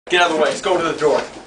Get out of the way. Let's go to the door.